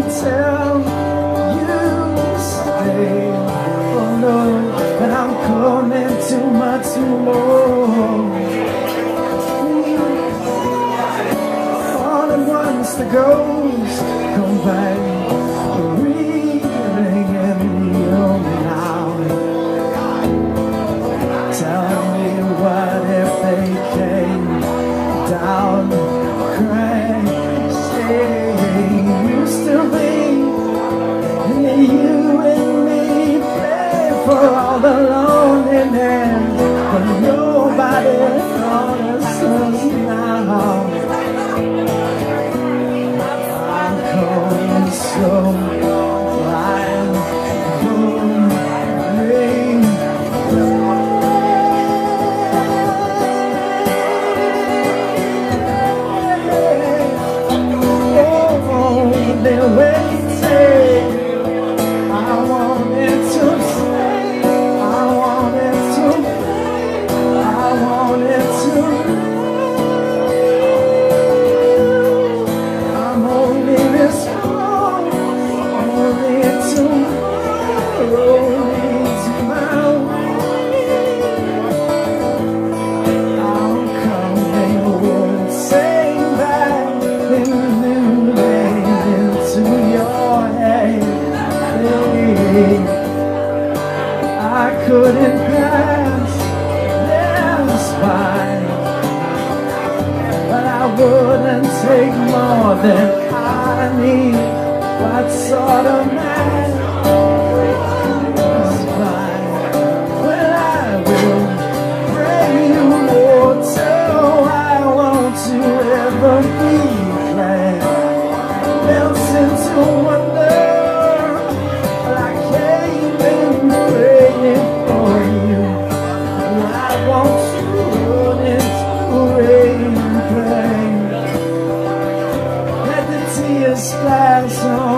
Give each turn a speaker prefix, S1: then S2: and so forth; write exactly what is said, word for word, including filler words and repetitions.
S1: tell you to stay. Oh no, but I'm coming too much more. All at once the ghost come back, reeling in you now. Tell me what if they came down crashing? Used to be you and me play for all the loneliness, but nobody notices us now. I'm coming so blind, ring. They're waiting. I wanted to say, I wanted to, I wanted to. I'm only this strong, only tomorrow leads my way. I'm coming, won't say back in the new day into your head. I couldn't pass their spine, but I wouldn't take more than I need. What sort of man is fine? Well, I will bring you water. I want to ever be glad. Melts into wonder. I came in praying for you. I want to run into rain and play. Let the tears splash on